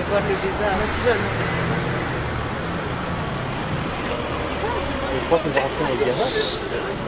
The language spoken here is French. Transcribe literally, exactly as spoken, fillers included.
voir le bizarre. Je crois qu'on va rentrer dans le garage.